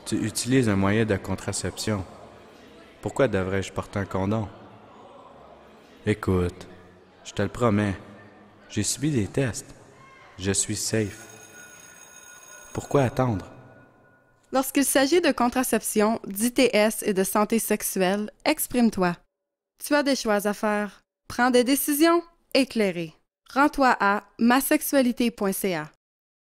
Tu utilises un moyen de contraception. Pourquoi devrais-je porter un condom? Écoute, je te le promets, j'ai subi des tests. Je suis safe. Pourquoi attendre? Lorsqu'il s'agit de contraception, d'ITS et de santé sexuelle, exprime-toi. Tu as des choix à faire. Prends des décisions éclairées. Rends-toi à masexualité.ca.